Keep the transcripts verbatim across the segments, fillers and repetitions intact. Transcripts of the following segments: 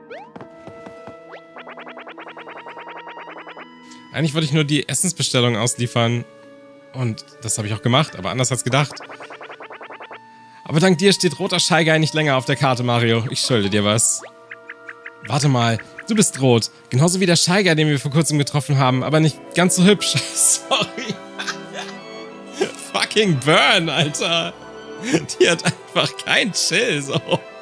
Eigentlich wollte ich nur die Essensbestellung ausliefern. Und das habe ich auch gemacht, aber anders als gedacht. Aber dank dir steht roter Shy Guy nicht länger auf der Karte, Mario. Ich schulde dir was. Warte mal, du bist rot. Genauso wie der Shy Guy, den wir vor kurzem getroffen haben, aber nicht ganz so hübsch. Sorry. Fucking Burn, Alter. Die hat einfach keinen Chill, so.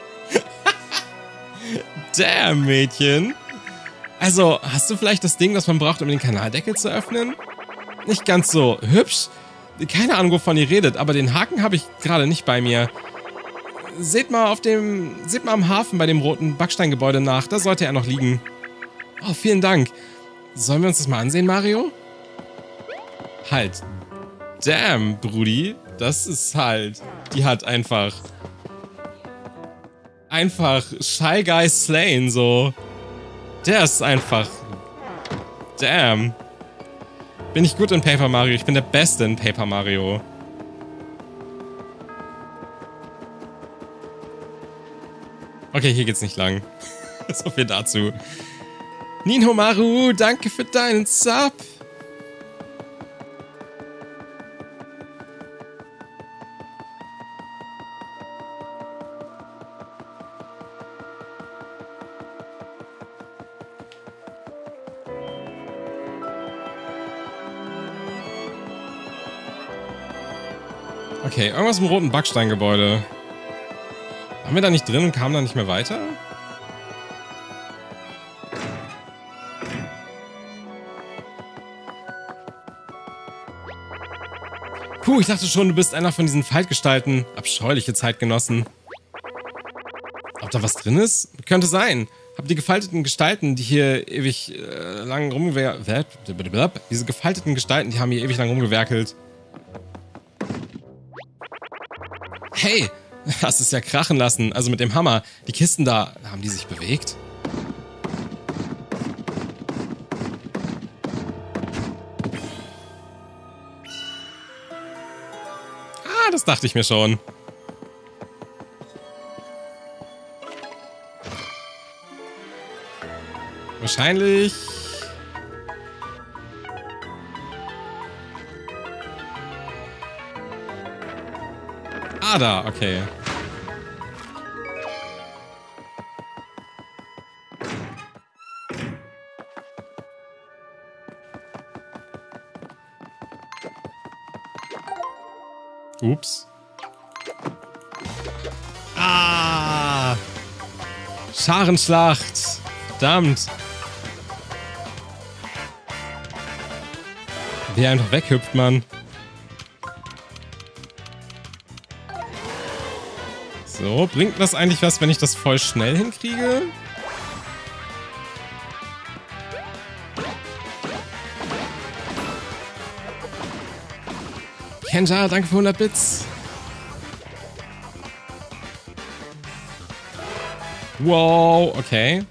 Damn, Mädchen. Also, hast du vielleicht das Ding, das man braucht, um den Kanaldeckel zu öffnen? Nicht ganz so hübsch. Keine Ahnung, wovon ihr redet, aber den Haken habe ich gerade nicht bei mir. Seht mal auf dem... Seht mal am Hafen bei dem roten Backsteingebäude nach. Da sollte er noch liegen. Oh, vielen Dank. Sollen wir uns das mal ansehen, Mario? Halt. Damn, Brudi. Das ist halt... Die hat einfach... Einfach Shy Guy slain, so. Der ist einfach... Damn. Bin ich gut in Paper Mario? Ich bin der Beste in Paper Mario. Okay, hier geht's nicht lang. So viel dazu. Ninhomaru, danke für deinen Sub. Okay, irgendwas im roten Backsteingebäude. Waren wir da nicht drin und kamen da nicht mehr weiter? Puh, ich dachte schon, du bist einer von diesen Faltgestalten. Abscheuliche Zeitgenossen. Ob da was drin ist? Könnte sein. Hab die gefalteten Gestalten, die hier ewig äh, lang rumgewerkelt... Diese gefalteten Gestalten, die haben hier ewig lang rumgewerkelt. Hey, hast es ja krachen lassen. Also mit dem Hammer. Die Kisten da, haben die sich bewegt? Ah, das dachte ich mir schon. Wahrscheinlich... Ah, da, okay. Ups. Ah! Scharenschlacht. Verdammt. Wie er einfach weghüpft, Mann. So, bringt das eigentlich was, wenn ich das voll schnell hinkriege? Kenja, danke für hundert Bits. Wow, okay.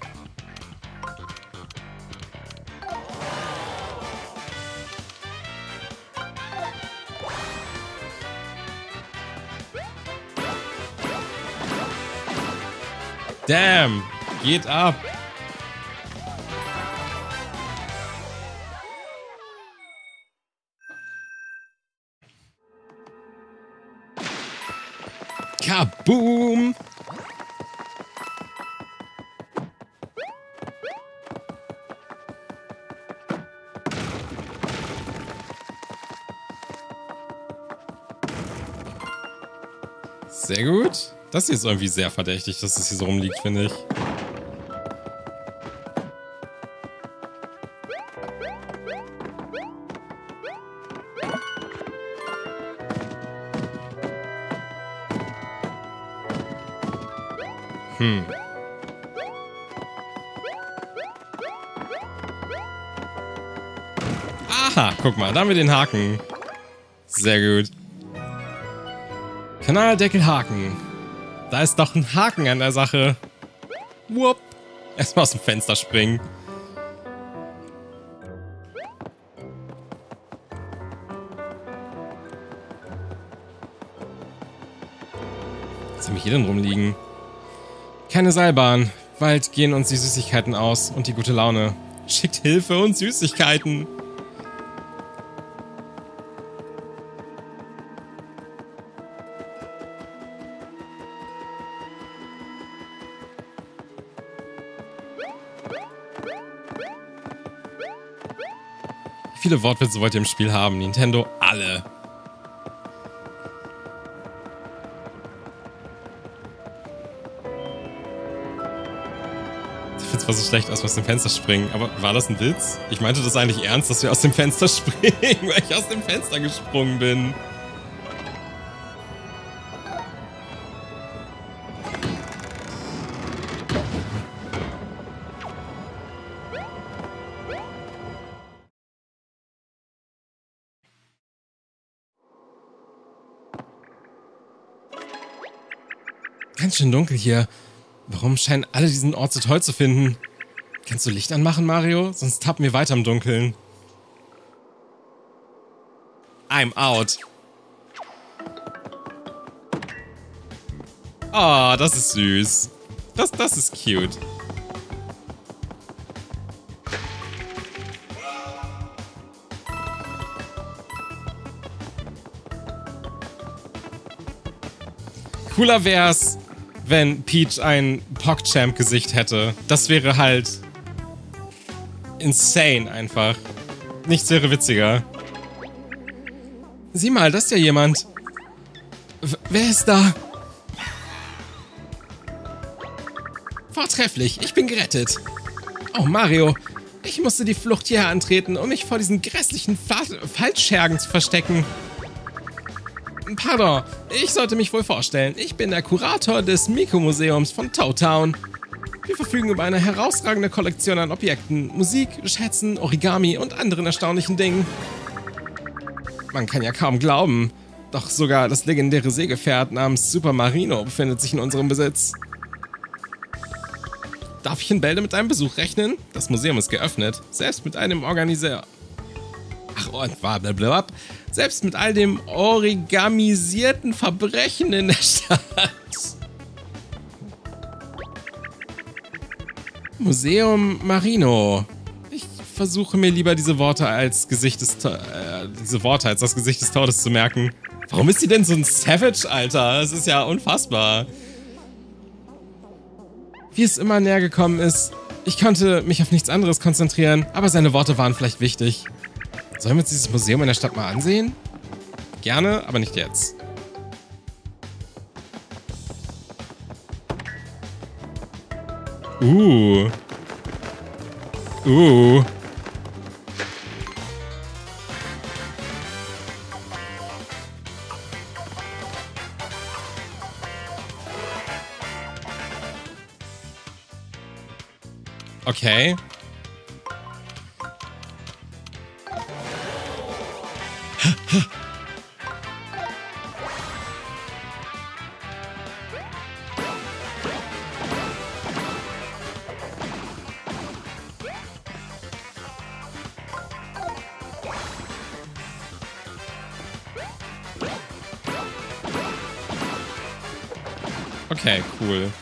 Damn, geht ab. Kaboom! Sehr gut. Das hier ist irgendwie sehr verdächtig, dass es hier so rumliegt, finde ich. Hm. Aha, guck mal, da haben wir den Haken. Sehr gut. Kanaldeckelhaken. Da ist doch ein Haken an der Sache. Wupp. Erstmal aus dem Fenster springen. Was haben wir hier denn rumliegen? Keine Seilbahn. Bald gehen uns die Süßigkeiten aus und die gute Laune. Schickt Hilfe und Süßigkeiten. Wie viele Wortwitze wollt ihr im Spiel haben? Nintendo, alle. Ich find's zwar so schlecht, als wir aus dem Fenster springen, aber war das ein Witz? Ich meinte das eigentlich ernst, dass wir aus dem Fenster springen, weil ich aus dem Fenster gesprungen bin. Ganz schön dunkel hier. Warum scheinen alle diesen Ort so toll zu finden? Kannst du Licht anmachen, Mario? Sonst tappen wir weiter im Dunkeln. I'm out. Oh, das ist süß. Das, das ist cute. Cooler wär's, wenn Peach ein PogChamp-Gesicht hätte. Das wäre halt insane einfach. Nichts wäre witziger. Sieh mal, das ist ja jemand. W- wer ist da? Vortrefflich, ich bin gerettet. Oh, Mario, ich musste die Flucht hierher antreten, um mich vor diesen grässlichen Fa- Falschschergen zu verstecken. Pardon, ich sollte mich wohl vorstellen. Ich bin der Kurator des Miku-Museums von Toad Town. Wir verfügen über eine herausragende Kollektion an Objekten, Musik, Schätzen, Origami und anderen erstaunlichen Dingen. Man kann ja kaum glauben, doch sogar das legendäre Seegefährt namens Super Marino befindet sich in unserem Besitz. Darf ich in Bälde mit einem Besuch rechnen? Das Museum ist geöffnet, selbst mit einem Organiseur. Ach, und blablabla. Selbst mit all dem origamisierten Verbrechen in der Stadt. Museum Marino. Ich versuche mir lieber diese Worte als Gesicht des äh, diese Worte als das Gesicht des Todes zu merken. Warum ist sie denn so ein Savage, Alter? Das ist ja unfassbar. Wie es immer näher gekommen ist, ich konnte mich auf nichts anderes konzentrieren, aber seine Worte waren vielleicht wichtig. Sollen wir uns dieses Museum in der Stadt mal ansehen? Gerne, aber nicht jetzt. Uh. Uh. Okay. Okay, cool.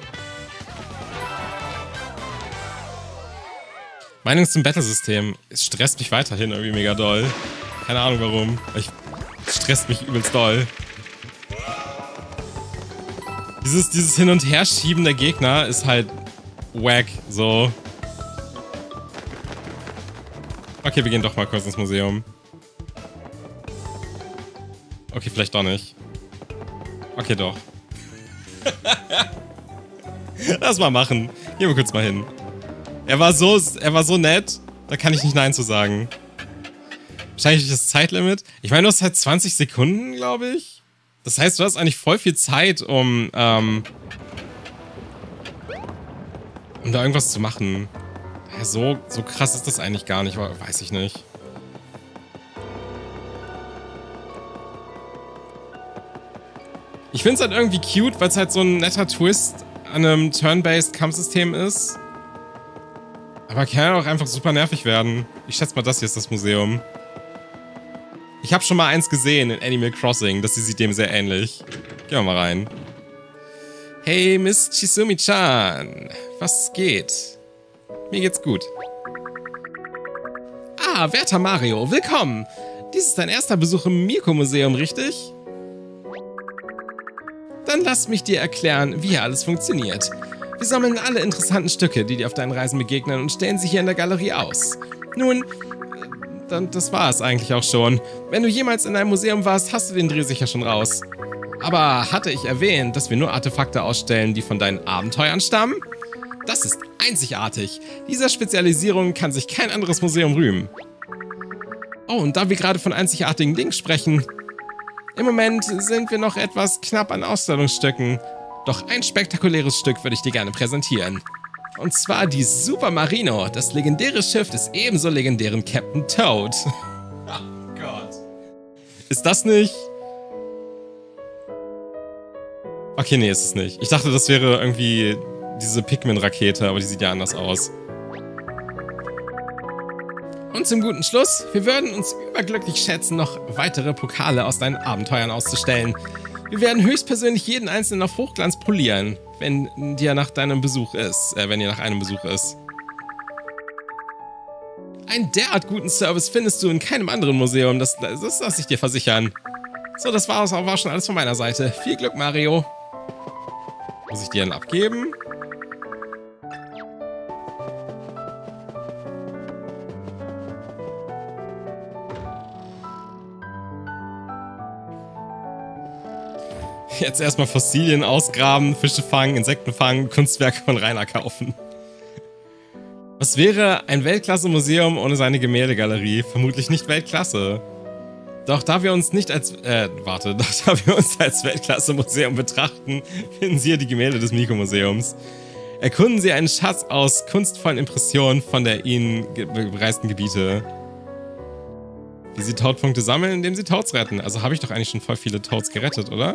Meinung zum Battle-System. Es stresst mich weiterhin irgendwie mega doll. Keine Ahnung warum. Ich es stresst mich übelst doll. Dieses, dieses Hin- und Herschieben der Gegner ist halt wack, so. Okay, wir gehen doch mal kurz ins Museum. Okay, vielleicht doch nicht. Okay, doch. Lass mal machen. Gehen wir kurz mal hin. Er war so, er war so nett, da kann ich nicht Nein zu sagen. Wahrscheinlich das Zeitlimit. Ich meine, du hast halt zwanzig Sekunden, glaube ich. Das heißt, du hast eigentlich voll viel Zeit, um, ähm, um da irgendwas zu machen. Ja, so, so krass ist das eigentlich gar nicht, weiß ich nicht. Ich finde es halt irgendwie cute, weil es halt so ein netter Twist an einem Turn-Based Kampfsystem ist. Aber kann ja auch einfach super nervig werden. Ich schätze mal, das hier ist das Museum. Ich habe schon mal eins gesehen in Animal Crossing. Das sieht dem sehr ähnlich. Gehen wir mal rein. Hey, Miss Chisumi-chan. Was geht? Mir geht's gut. Ah, werter Mario, willkommen. Dies ist dein erster Besuch im Miko-Museum, richtig? Dann lass mich dir erklären, wie hier alles funktioniert. Wir sammeln alle interessanten Stücke, die dir auf deinen Reisen begegnen und stellen sie hier in der Galerie aus. Nun, dann, das war es eigentlich auch schon. Wenn du jemals in einem Museum warst, hast du den Dreh sicher schon raus. Aber hatte ich erwähnt, dass wir nur Artefakte ausstellen, die von deinen Abenteuern stammen? Das ist einzigartig. Dieser Spezialisierung kann sich kein anderes Museum rühmen. Oh, und da wir gerade von einzigartigen Dingen sprechen. Im Moment sind wir noch etwas knapp an Ausstellungsstücken. Doch ein spektakuläres Stück würde ich dir gerne präsentieren. Und zwar die Super Marino, das legendäre Schiff des ebenso legendären Captain Toad. Oh Gott. Ist das nicht... Okay, nee, ist es nicht. Ich dachte, das wäre irgendwie diese Pikmin-Rakete, aber die sieht ja anders aus. Und zum guten Schluss, wir würden uns überglücklich schätzen, noch weitere Pokale aus deinen Abenteuern auszustellen. Wir werden höchstpersönlich jeden einzelnen auf Hochglanz polieren, wenn dir nach deinem Besuch ist, äh, wenn ihr nach einem Besuch ist. Einen derart guten Service findest du in keinem anderen Museum, das, das lasse ich dir versichern. So, das war, war schon alles von meiner Seite. Viel Glück, Mario. Muss ich dir einen abgeben? Jetzt erstmal Fossilien ausgraben, Fische fangen, Insekten fangen, Kunstwerke von Rainer kaufen. Was wäre ein Weltklasse-Museum ohne seine Gemäldegalerie? Vermutlich nicht Weltklasse. Doch da wir uns nicht als, äh, warte, doch da wir uns als Weltklasse-Museum betrachten, finden Sie hier die Gemälde des Miko-Museums. Erkunden Sie einen Schatz aus kunstvollen Impressionen von der Ihnen bereisten Gebiete. Wie Sie Toad-Punkte sammeln, indem Sie Toads retten. Also habe ich doch eigentlich schon voll viele Toads gerettet, oder?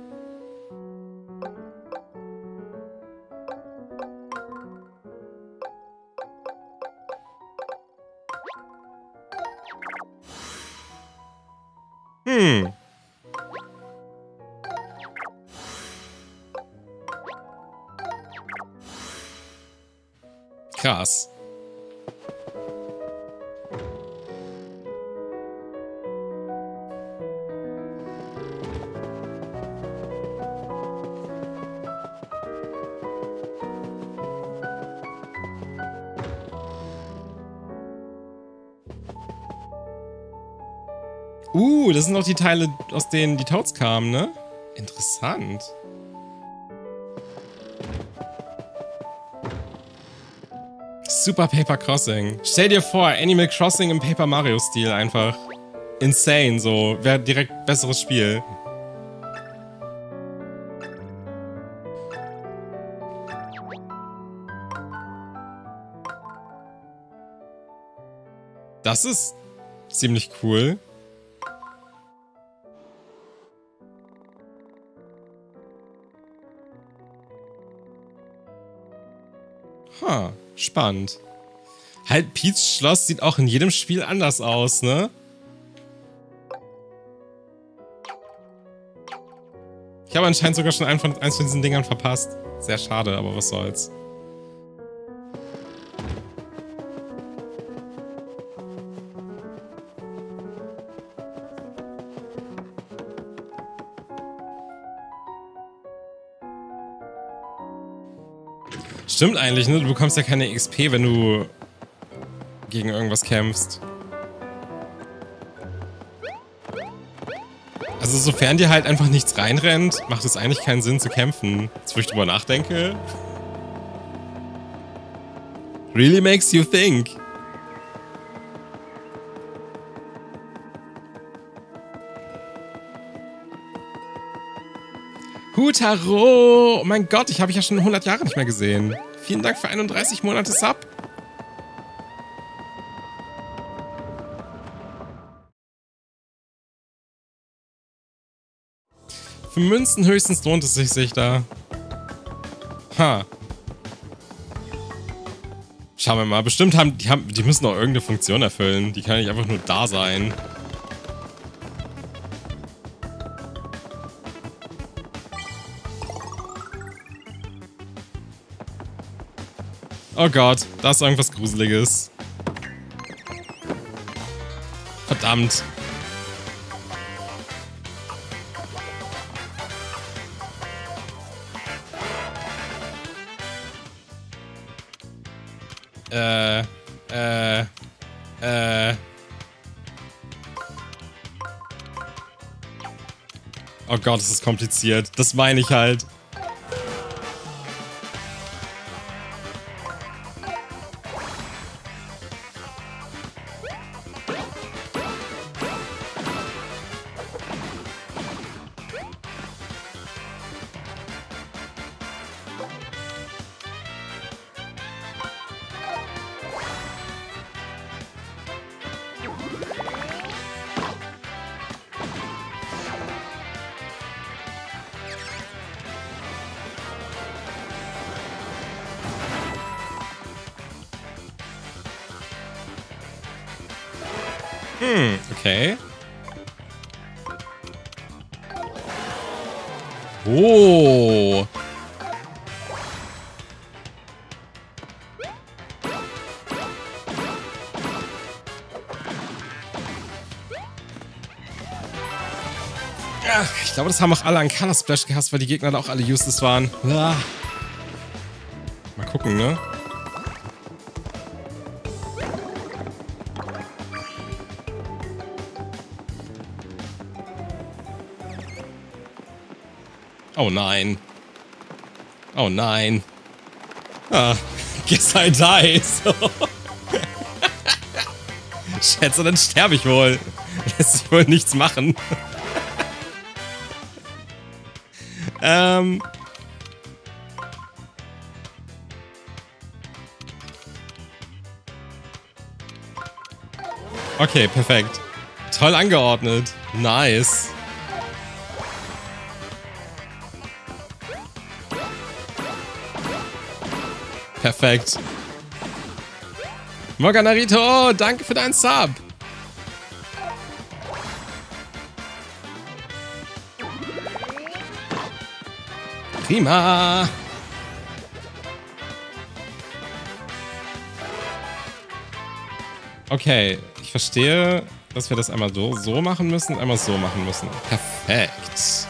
Hm. Krass. Uh, das sind auch die Teile, aus denen die Toads kamen, ne? Interessant. Super Paper Crossing. Stell dir vor, Animal Crossing im Paper Mario-Stil einfach. Insane, so. Wäre direkt ein besseres Spiel. Das ist ziemlich cool. Ha, spannend. Halt, Pete's Schloss sieht auch in jedem Spiel anders aus, ne? Ich habe anscheinend sogar schon eins von, eins von diesen Dingern verpasst. Sehr schade, aber was soll's. Stimmt eigentlich, ne? Du bekommst ja keine X P, wenn du gegen irgendwas kämpfst. Also sofern dir halt einfach nichts reinrennt, macht es eigentlich keinen Sinn zu kämpfen. Jetzt, wo ich drüber nachdenke. Really makes you think. Hutaro! Oh mein Gott, ich habe ich ja schon hundert Jahre nicht mehr gesehen. Vielen Dank für einunddreißig Monate Sub. Für Münzen höchstens lohnt es sich, sich da. Ha. Schauen wir mal. Bestimmt haben die, haben, die müssen auch irgendeine Funktion erfüllen. Die kann nicht einfach nur da sein. Oh Gott, da ist irgendwas Gruseliges. Verdammt. Äh, äh, äh. Oh Gott, das ist kompliziert. Das meine ich halt. Hm, okay. Oh. Ach, ich glaube, das haben auch alle an Color Splash gehasst, weil die Gegner da auch alle useless waren. Ah. Mal gucken, ne? Oh nein. Oh nein. Ah, guess I die. So. Schätze, dann sterbe ich wohl. Lässt sich wohl nichts machen. ähm. Okay, perfekt. Toll angeordnet. Nice. Perfekt. Morganarito, danke für deinen Sub. Prima. Okay, ich verstehe, dass wir das einmal so, so machen müssen, einmal so machen müssen. Perfekt.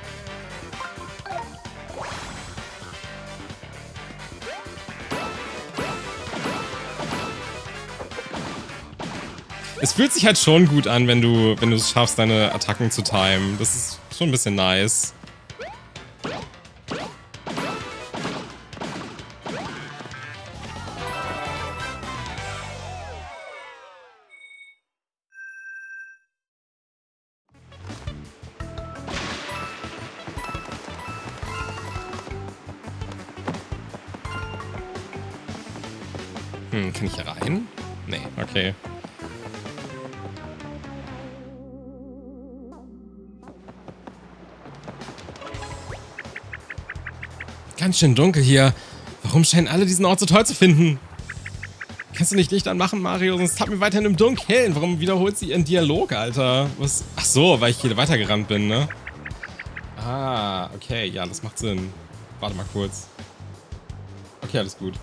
Es fühlt sich halt schon gut an, wenn du, wenn du es schaffst, deine Attacken zu timen. Das ist schon ein bisschen nice. Hm, kann ich hier rein? Nee, okay. Ganz schön dunkel hier. Warum scheinen alle diesen Ort so toll zu finden? Kannst du nicht Licht anmachen, Mario? Sonst tappen wir weiterhin im Dunkeln. Warum wiederholt sie ihren Dialog, Alter? Was? Ach so, weil ich hier weitergerannt bin, ne? Ah, okay. Ja, das macht Sinn. Warte mal kurz. Okay, alles gut.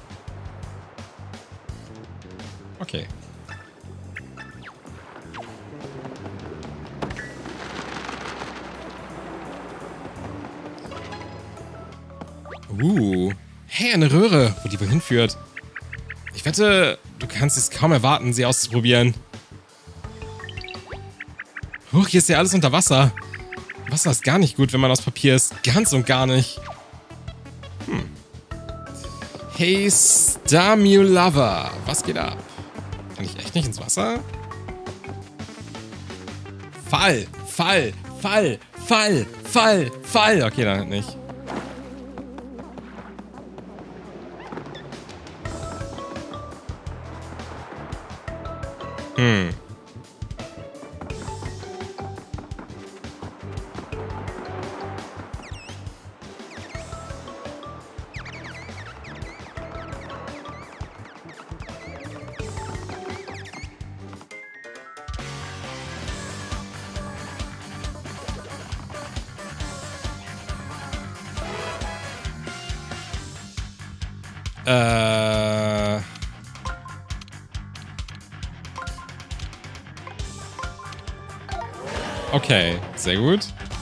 Okay. Uh. Hey, eine Röhre, wo die wohl hinführt. Ich wette, du kannst es kaum erwarten, sie auszuprobieren. Huch, hier ist ja alles unter Wasser. Wasser ist gar nicht gut, wenn man aus Papier ist. Ganz und gar nicht. Hm. Hey, Stamulava. Was geht ab? Kann ich echt nicht ins Wasser? Fall, Fall, Fall, Fall, Fall, Fall. Okay, dann nicht. Hm. Äh... Okay, sehr gut.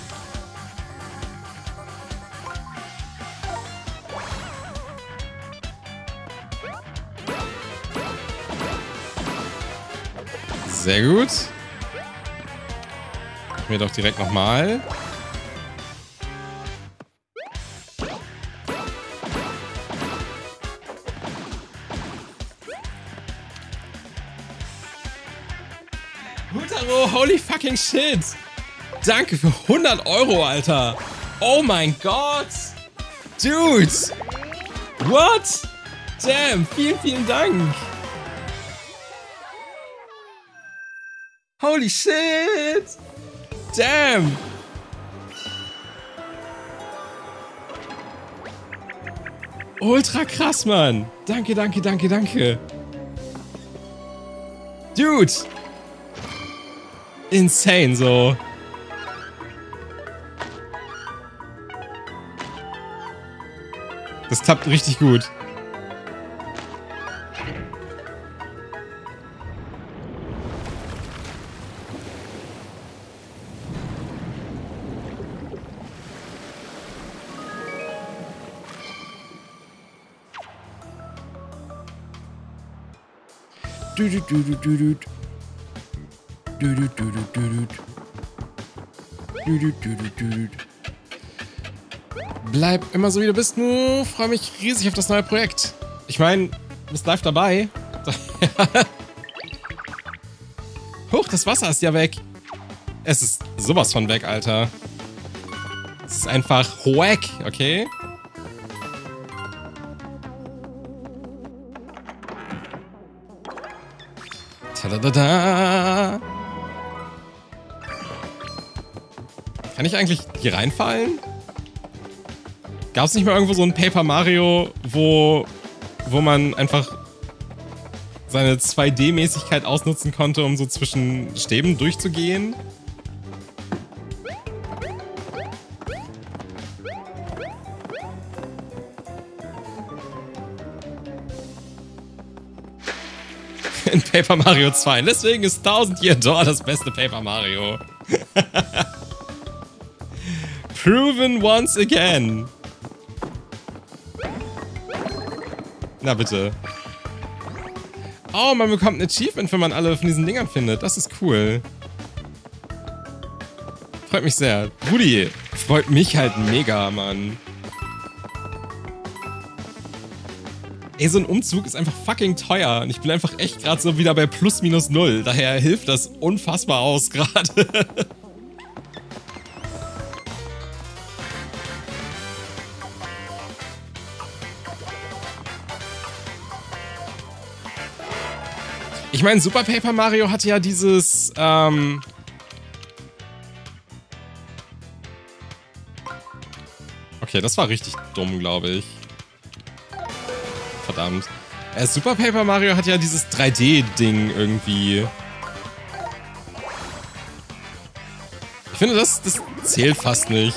Sehr gut. Machen wir doch direkt nochmal. Hutaro, holy fucking shit! Danke für hundert Euro, Alter! Oh mein Gott! Dude! What? Damn, vielen, vielen Dank! Holy shit! Damn! Ultra krass, Mann! Danke, danke, danke, danke! Dude! Insane, so. Das klappt richtig gut. Du, du, du, du, du, du. Du, du, du, du, du, du. Du, du, du, du, du, du. Bleib immer so, wie du bist, nur freue mich riesig auf das neue Projekt. Ich meine, du bist live dabei. Huch, das Wasser ist ja weg. Es ist sowas von weg, Alter. Es ist einfach wack, okay? Tadadada. Kann ich eigentlich hier reinfallen? Gab es nicht mal irgendwo so ein Paper Mario, wo, wo man einfach seine zwei D-Mäßigkeit ausnutzen konnte, um so zwischen Stäben durchzugehen? In Paper Mario zwei. Deswegen ist Thousand Year Door das beste Paper Mario. Proven once again. Na bitte. Oh, man bekommt ein Achievement, wenn man alle von diesen Dingern findet. Das ist cool. Freut mich sehr. Rudi, freut mich halt mega, Mann. Ey, so ein Umzug ist einfach fucking teuer. Und ich bin einfach echt gerade so wieder bei plus minus null. Daher hilft das unfassbar aus gerade. Ich meine, Super Paper Mario hat ja dieses, ähm... Okay, das war richtig dumm, glaube ich. Verdammt. Äh, Super Paper Mario hat ja dieses drei D-Ding irgendwie. Ich finde, das, das zählt fast nicht.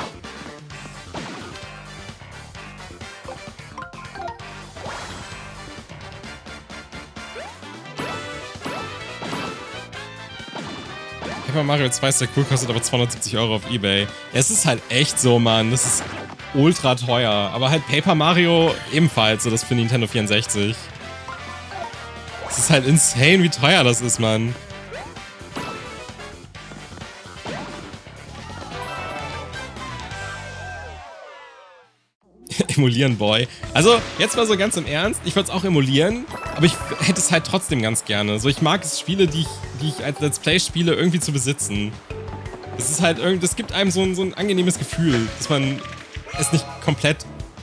Paper Mario zwei ist sehr cool, kostet aber zweihundertsiebzig Euro auf eBay. Es ist halt echt so, Mann. Das ist ultra teuer. Aber halt Paper Mario ebenfalls, so das für Nintendo vierundsechzig. Es ist halt insane, wie teuer das ist, Mann. Emulieren, Boy. Also, jetzt mal so ganz im Ernst, ich würde es auch emulieren, aber ich hätte es halt trotzdem ganz gerne. So, ich mag es, Spiele, die ich, die ich als Let's Play spiele, irgendwie zu besitzen. Es ist halt irgendwie, das gibt einem so ein, so ein angenehmes Gefühl, dass man es nicht komplett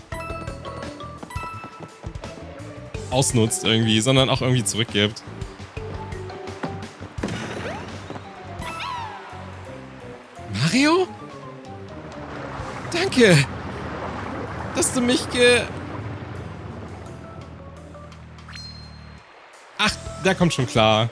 ausnutzt irgendwie, sondern auch irgendwie zurückgibt. Mario? Danke! Dass du mich ge... Ach, der kommt schon klar.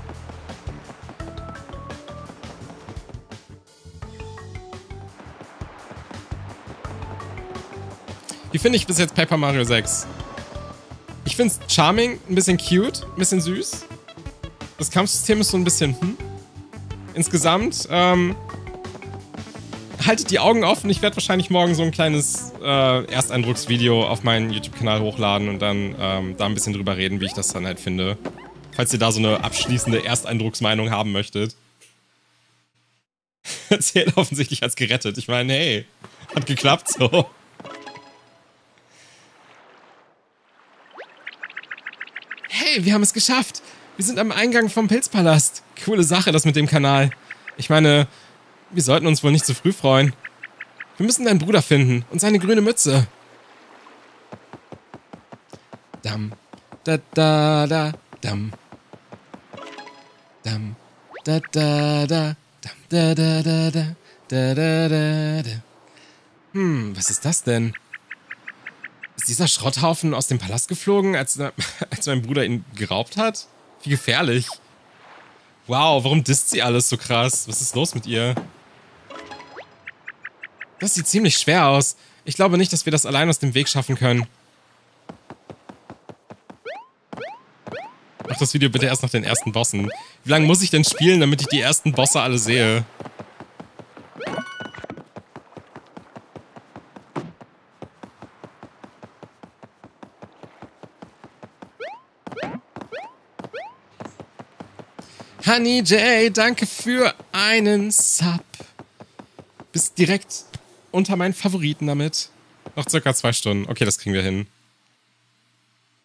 Wie finde ich bis jetzt Paper Mario sechs? Ich finde es charming, ein bisschen cute, ein bisschen süß. Das Kampfsystem ist so ein bisschen hm. insgesamt, ähm, haltet die Augen offen. Ich werde wahrscheinlich morgen so ein kleines äh, Ersteindrucksvideo auf meinen YouTube-Kanal hochladen und dann ähm, da ein bisschen drüber reden, wie ich das dann halt finde. Falls ihr da so eine abschließende Ersteindrucksmeinung haben möchtet. Zählt offensichtlich als gerettet. Ich meine, hey, hat geklappt so. Hey, wir haben es geschafft. Wir sind am Eingang vom Pilzpalast. Coole Sache, das mit dem Kanal. Ich meine, wir sollten uns wohl nicht zu früh freuen. Wir müssen deinen Bruder finden und seine grüne Mütze. Dam, da, da, da, dam. Dam, da, da, da, dam, da, da, da, da, da, da, da, da. Hm, was ist das denn? Ist dieser Schrotthaufen aus dem Palast geflogen, als, als mein Bruder ihn geraubt hat? Wie gefährlich. Wow, warum disst sie alles so krass? Was ist los mit ihr? Das sieht ziemlich schwer aus. Ich glaube nicht, dass wir das allein aus dem Weg schaffen können. Mach das Video bitte erst nach den ersten Bossen. Wie lange muss ich denn spielen, damit ich die ersten Bosse alle sehe? Honey J, danke für einen Sub. Bist direkt unter meinen Favoriten damit. Noch circa zwei Stunden. Okay, das kriegen wir hin.